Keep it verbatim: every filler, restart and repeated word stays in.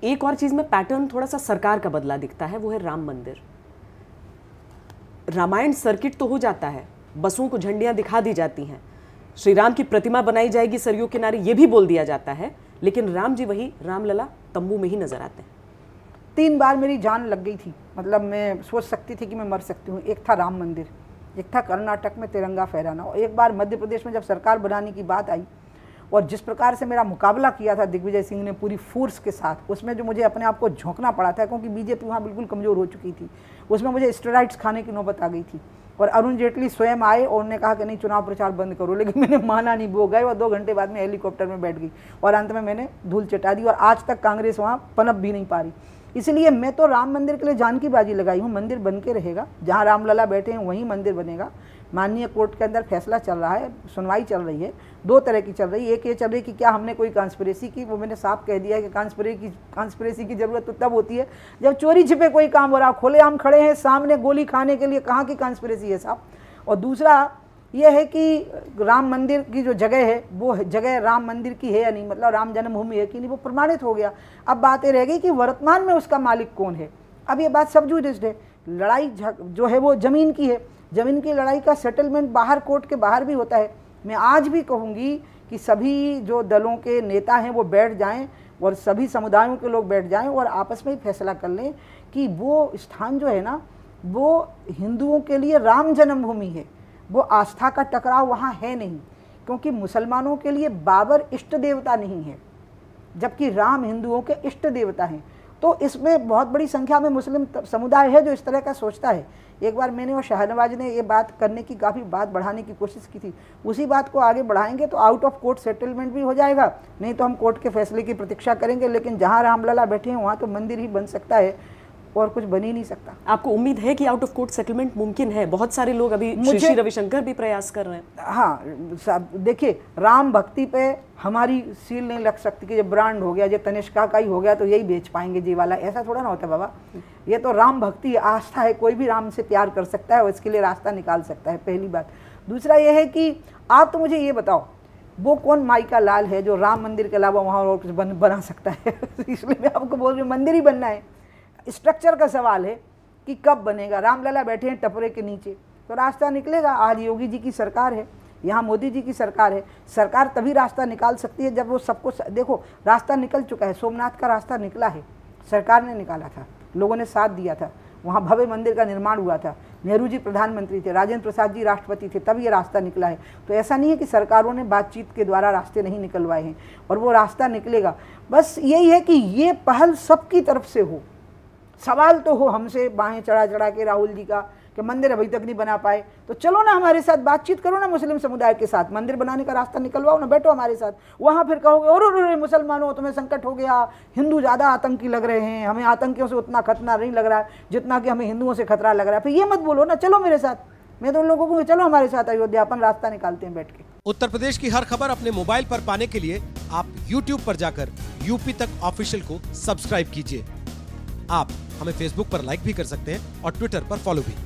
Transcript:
एक और चीज में पैटर्न थोड़ा सा सरकार का बदला दिखता है, वो है राम मंदिर। रामायण सर्किट तो हो जाता है, बसों को झंडियां दिखा दी जाती हैं, श्री राम की प्रतिमा बनाई जाएगी सरयू किनारे, ये भी बोल दिया जाता है, लेकिन राम जी वही रामलला तंबू में ही नजर आते हैं। तीन बार मेरी जान लग गई थी, मतलब मैं सोच सकती थी कि मैं मर सकती हूँ। एक था राम मंदिर, एक था कर्नाटक में तिरंगा फहराना, और एक बार मध्य प्रदेश में जब सरकार बनाने की बात आई और जिस प्रकार से मेरा मुकाबला किया था दिग्विजय सिंह ने पूरी फोर्स के साथ, उसमें जो मुझे अपने आप को झोंकना पड़ा था, क्योंकि बीजेपी वहाँ बिल्कुल कमज़ोर हो चुकी थी, उसमें मुझे स्टेरॉइड्स खाने की नौबत आ गई थी। और अरुण जेटली स्वयं आए और उन्होंने कहा कि नहीं चुनाव प्रचार बंद करो, लेकिन मैंने माना नहीं, वो गए और दो घंटे बाद में हेलीकॉप्टर में बैठ गई और अंत में मैंने धूल चटा दी और आज तक कांग्रेस वहाँ पनप भी नहीं पा रही। इसलिए मैं तो राम मंदिर के लिए जान की बाजी लगाई हूँ, मंदिर बन के रहेगा, जहाँ रामलला बैठे हैं वहीं मंदिर बनेगा। माननीय कोर्ट के अंदर फैसला चल रहा है, सुनवाई चल रही है, दो तरह की चल रही है। एक ये चल रही कि क्या हमने कोई कॉन्स्पिरेसी की, वो मैंने साफ कह दिया है कि कॉन्स्पिरेसी की कॉन्स्पिरेसी की जरूरत तो तब होती है जब चोरी छिपे कोई काम हो रहा, खुलेआम खड़े हैं सामने गोली खाने के लिए, कहाँ की कॉन्स्पिरेसी है साहब। और दूसरा ये है कि राम मंदिर की जो जगह है वो जगह राम मंदिर की है या नहीं, मतलब राम जन्मभूमि है कि नहीं, वो प्रमाणित हो गया। अब बात ये रह गई कि वर्तमान में उसका मालिक कौन है। अब ये बात सब जुडिस्ड है, लड़ाई जो है वो ज़मीन की है, ज़मीन की लड़ाई का सेटलमेंट बाहर कोर्ट के बाहर भी होता है। मैं आज भी कहूँगी कि सभी जो दलों के नेता हैं वो बैठ जाएं और सभी समुदायों के लोग बैठ जाएं और आपस में ही फैसला कर लें कि वो स्थान जो है ना वो हिंदुओं के लिए राम जन्मभूमि है, वो आस्था का टकराव वहाँ है नहीं, क्योंकि मुसलमानों के लिए बाबर इष्ट देवता नहीं है जबकि राम हिंदुओं के इष्ट देवता हैं। तो इसमें बहुत बड़ी संख्या में मुस्लिम समुदाय है जो इस तरह का सोचता है। एक बार मैंने और शाहनवाज ने ये बात करने की, काफ़ी बात बढ़ाने की कोशिश की थी, उसी बात को आगे बढ़ाएंगे तो आउट ऑफ कोर्ट सेटलमेंट भी हो जाएगा, नहीं तो हम कोर्ट के फैसले की प्रतीक्षा करेंगे। लेकिन जहाँ रामलला बैठे हैं वहाँ तो मंदिर ही बन सकता है और कुछ बन ही नहीं सकता। आपको उम्मीद है कि आउट ऑफ कोर्ट सेटलमेंट मुमकिन है? बहुत सारे लोग अभी श्री श्री रविशंकर भी प्रयास कर रहे हैं। हाँ, देखिए राम भक्ति पे हमारी सील नहीं लग सकती कि ये ब्रांड हो गया, ये तनिष्का का ही हो गया तो यही बेच पाएंगे जी वाला, ऐसा थोड़ा ना होता बाबा। ये तो राम भक्ति आस्था है, कोई भी राम से प्यार कर सकता है और इसके लिए रास्ता निकाल सकता है, पहली बात। दूसरा ये है कि आप तो मुझे ये बताओ वो कौन माई का लाल है जो राम मंदिर के अलावा वहाँ और कुछ बन, बना सकता है? इसलिए मैं आपको बोल रही हूँ मंदिर ही बनना है। स्ट्रक्चर का सवाल है कि कब बनेगा। रामलला बैठे हैं टपरे के नीचे तो रास्ता निकलेगा। आज योगी जी की सरकार है, यहाँ मोदी जी की सरकार है, सरकार तभी रास्ता निकाल सकती है जब वो सबको, देखो रास्ता निकल चुका है, सोमनाथ का रास्ता निकला है, सरकार ने निकाला था, लोगों ने साथ दिया था, वहाँ भव्य मंदिर का निर्माण हुआ था, नेहरू जी प्रधानमंत्री थे, राजेंद्र प्रसाद जी राष्ट्रपति थे, तब ये रास्ता निकला है। तो ऐसा नहीं है कि सरकारों ने बातचीत के द्वारा रास्ते नहीं निकलवाए हैं, और वो रास्ता निकलेगा। बस यही है कि ये पहल सबकी तरफ से हो। सवाल तो हो हमसे बाहें चढ़ा चढ़ा के राहुल जी का कि मंदिर अभी तक नहीं बना पाए, तो चलो ना हमारे साथ बातचीत करो ना मुस्लिम समुदाय के साथ, मंदिर बनाने का रास्ता निकलवाओ ना, बैठो हमारे साथ। वहाँ फिर कहोगे और और मुसलमानों तुम्हें संकट हो गया, हिंदू ज़्यादा आतंकी लग रहे हैं, हमें आतंकियों से उतना खतरा नहीं लग रहा है जितना कि हमें हिंदुओं से खतरा लग रहा है। फिर ये मत बोलो ना, चलो मेरे साथ। मैं तो उन लोगों को चलो हमारे साथ अयोध्या, अपन रास्ता निकालते हैं बैठ के। उत्तर प्रदेश की हर खबर अपने मोबाइल पर पाने के लिए आप यूट्यूब पर जाकर यूपी तक ऑफिशियल को सब्सक्राइब कीजिए। आप हमें फेसबुक पर लाइक भी कर सकते हैं और ट्विटर पर फॉलो भी।